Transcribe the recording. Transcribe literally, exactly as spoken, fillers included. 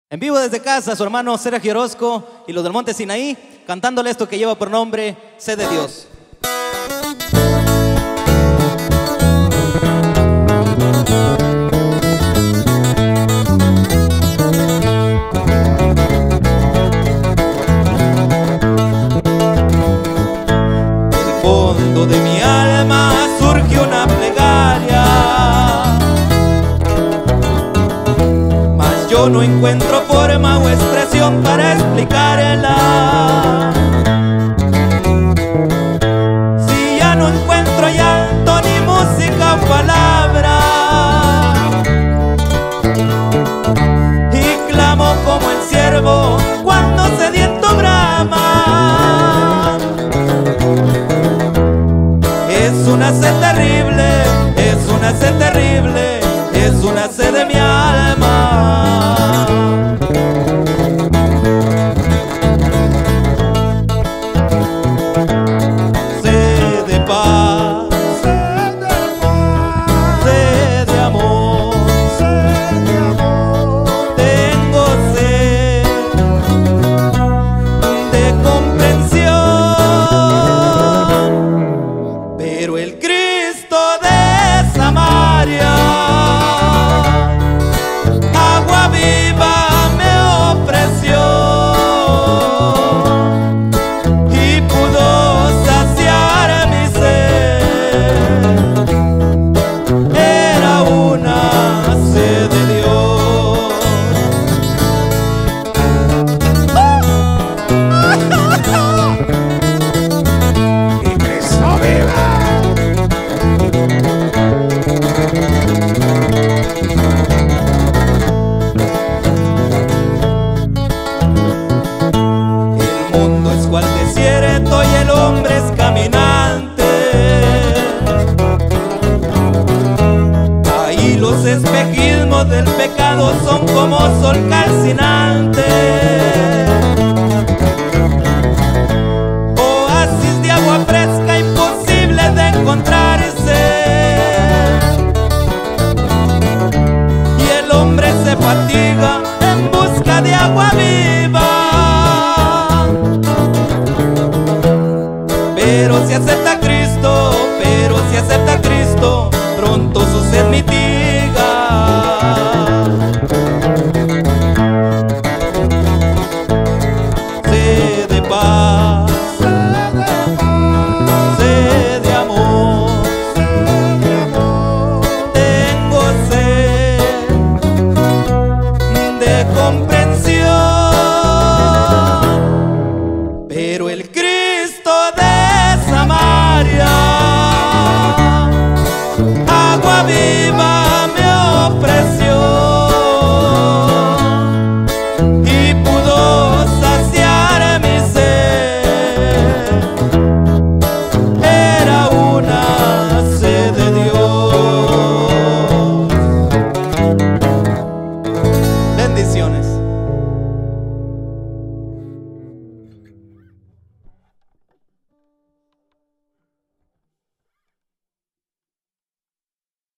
En vivo desde casa, su hermano Sergio Orozco y los del Monte Sinaí, cantándole esto que lleva por nombre Sé de Dios. Del fondo de mi alma surgió una plegaria, mas yo no encuentro forma o expresión para explicarla. Si ya no encuentro llanto, ni música o palabra, y clamo como el ciervo cuando sediento brama. Es una sed terrible, es una sed terrible, es una sed de mi alma. Sed de paz, sed de paz, sed de amor, sed de amor. Tengo sed de comprensión, pero el Cristo de Samaria, agua viva me ofreció y pudo saciar mi sed. Era una sed de Dios. ¡Y Cristo viva! El mundo es cual desierto y el hombre es caminante. Ahí los espejismos del pecado son como sol calcinante. Oasis de agua fresca imposible de encontrarse, y el hombre se fatiga en busca de agua viva. Pero si acepta a Cristo, pero si acepta a Cristo, pronto su sed mitiga. Sed de paz, sed de amor, tengo sed de comprensión, pero el Cristo de Samaria, agua viva